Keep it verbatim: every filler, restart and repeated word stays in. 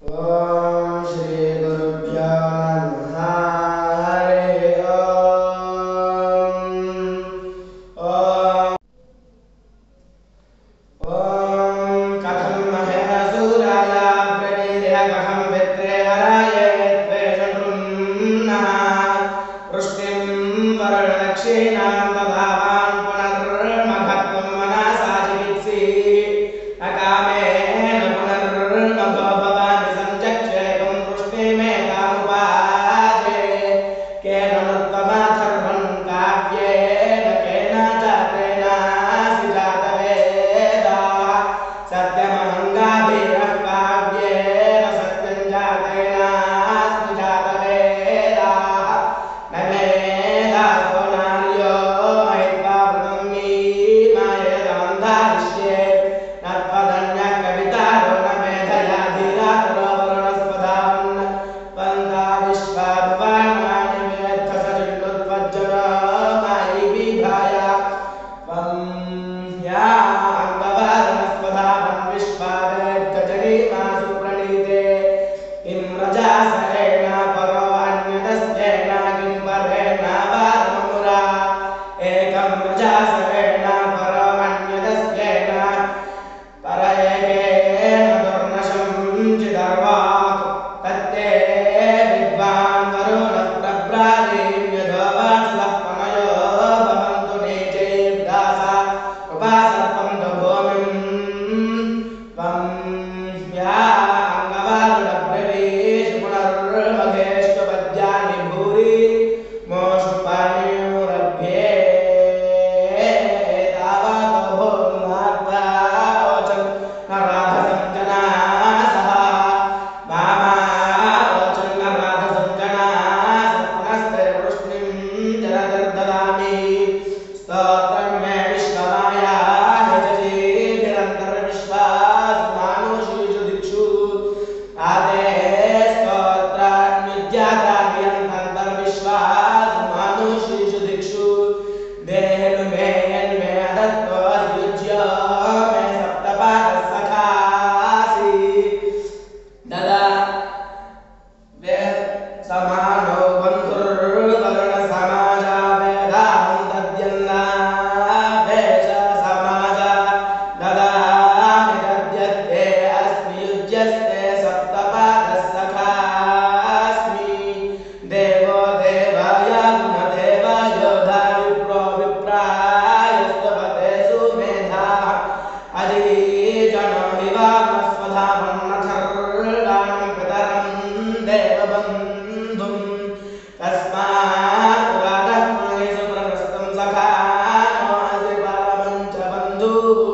ओम श्री गुरुभ्यो नमः। हरि ओम। ओम ओम कथं महेशूराय प्रणीर्य कथं वित्रे हराय द्वेषकृन्नः वृष्टिं वरुणदक्षिणां ददावान् पुनर्मघत्वं मनसा चिकित्सि अकामेन पुनर्मघो भवानि संचक्षेकं वृष्टिमेकामुपाजे केन नृत्तमाथर्वं काव्येन केन चातेनासि जातवेदाः सत्यमहङ्गाभिरः काव्येन सत्यं जातेनास्ति जातवेदाः न वेदासो नार्यो महित्वा वृतं मीमायेदमन्दादिश्ये न त्वदन्यः कवितारो न मेधया धीरातरो वरुणस्पदान् वन्दा विश्वा भुवनानि वेत्थ सचिन्नुत्वज्जनो मायि विभाय त्वं या अङ्गवारुणस्पदान् विश्वा वेत्थ जगीमासु प्रणीते किं रजासरेण परो अन्यदस्तेन किं परेण वारुणमुरा एकं रजासरेण परो अन्यदस्तेन पर एकेन दुर्नशं चिदर्वाक् तत्ते विद्वान् वरुणः प्रब्रावीं यथो वासवः पनयो भवन्तु नीचैर्दासा उपासर्पन्तु भूमिं त्वं या अङ्गवारुणब्रवीषु पुनर्मघेषु पद्यानि भूरि मोषु पाणियुरभ्ये तावतो भूमार्वावोचन् न राधसञ्जनासः मामावोचन् न राधसञ्जनासः पुनस्ते वृष्णिं जलधिर्ददामि स्तोत्रं मे विश्वमाया यजसीभिरन्तर्विश्वासु मानुषीषु दिक्षु आदे स्तोत्रान्युज्ञातानि अन्तर्विश्वासु मानुषीषु दिक्षु देहनु मे यन्मे अदत्तो युज्य मे सप्तपादः सखासि ददा वे समानो बन्धुर्वरुणसमाजा वेदाहं तद्यन्ना वेश समाजा ददामि तद्यत्ते अस्मि युज्यस्ते सप्तपादः सखास्मि देवो देवाय गुणदेवाय योधा विप्रो विप्रायस्तपते सुमेधाः अजीजनो हिवामस्वधामं नथर्गाणं पितरं देवबन्धुं तस्मात् पुरातः पुनः सुप्रहस्तं सखानो असि परमं च बन्धुः